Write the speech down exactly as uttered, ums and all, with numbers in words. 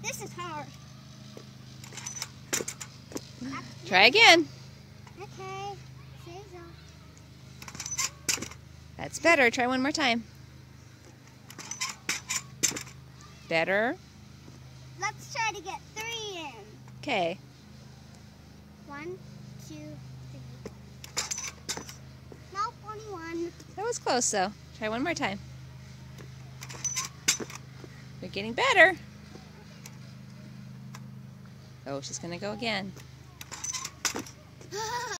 This is hard. Try again. Okay. Say so. That's better. Try one more time. Better. Let's try to get three in. Okay. One, two, three. Nope, only one. That was close though. Try one more time. You're getting better. Oh, she's gonna go again.